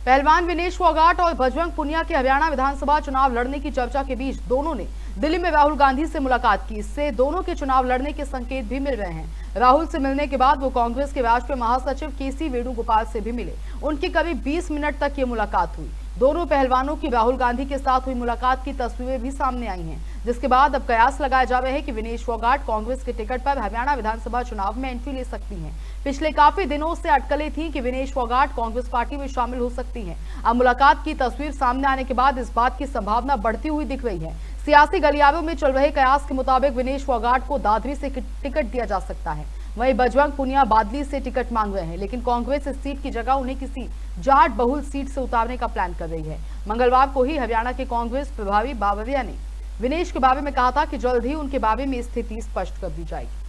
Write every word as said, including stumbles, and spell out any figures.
पहलवान विनेश फोगाट और बजरंग पुनिया के हरियाणा विधानसभा चुनाव लड़ने की चर्चा के बीच दोनों ने दिल्ली में राहुल गांधी से मुलाकात की। इससे दोनों के चुनाव लड़ने के संकेत भी मिल रहे हैं। राहुल से मिलने के बाद वो कांग्रेस के राष्ट्रीय महासचिव के सी वेणुगोपाल से भी मिले। उनकी करीब बीस मिनट तक ये मुलाकात हुई। दोनों पहलवानों की राहुल गांधी के साथ हुई मुलाकात की तस्वीरें भी सामने आई हैं, जिसके बाद अब कयास लगाए जा रहे हैं कि विनेश फोगाट कांग्रेस के टिकट पर हरियाणा विधानसभा चुनाव में एंट्री ले सकती हैं। पिछले काफी दिनों से अटकलें थी कि विनेश फोगाट कांग्रेस पार्टी में शामिल हो सकती हैं। अब मुलाकात की तस्वीर सामने आने के बाद इस बात की संभावना बढ़ती हुई दिख रही है। सियासी गलियारों में चल रहे कयास के मुताबिक विनेश फोगाट को दादरी से टिकट दिया जा सकता है। वहीं बजरंग पुनिया बादली से टिकट मांग रहे हैं, लेकिन कांग्रेस इस सीट की जगह उन्हें किसी जाट बहुल सीट से उतारने का प्लान कर रही है। मंगलवार को ही हरियाणा के कांग्रेस प्रभारी बावरिया ने विनेश के बारे में कहा था कि जल्द ही उनके बारे में स्थिति स्पष्ट कर दी जाएगी।